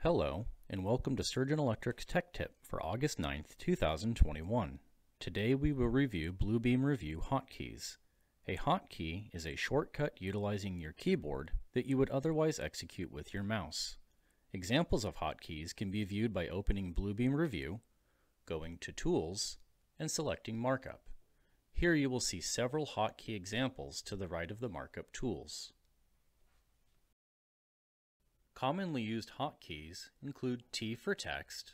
Hello, and welcome to Surgeon Electric's Tech Tip for August 9th, 2021. Today we will review Bluebeam Revu hotkeys. A hotkey is a shortcut utilizing your keyboard that you would otherwise execute with your mouse. Examples of hotkeys can be viewed by opening Bluebeam Revu, going to Tools, and selecting Markup. Here you will see several hotkey examples to the right of the markup tools. Commonly used hotkeys include T for text,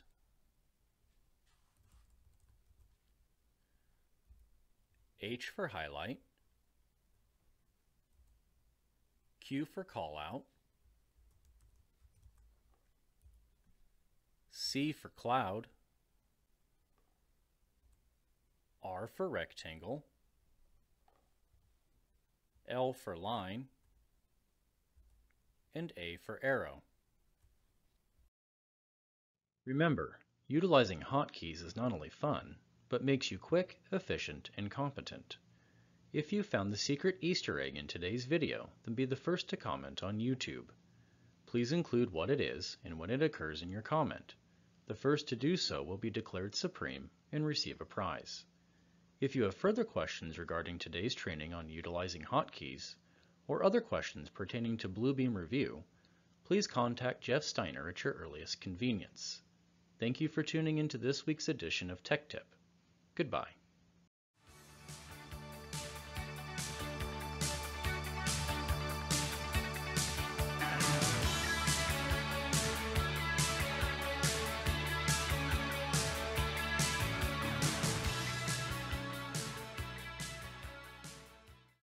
H for highlight, Q for callout, C for cloud, R for rectangle, L for line, and A for arrow. Remember, utilizing hotkeys is not only fun, but makes you quick, efficient, and competent. If you found the secret Easter egg in today's video, then be the first to comment on YouTube. Please include what it is and when it occurs in your comment. The first to do so will be declared supreme and receive a prize. If you have further questions regarding today's training on utilizing hotkeys, or other questions pertaining to Bluebeam Revu, please contact Jeff Steiner at your earliest convenience. Thank you for tuning into this week's edition of Tech Tip. Goodbye.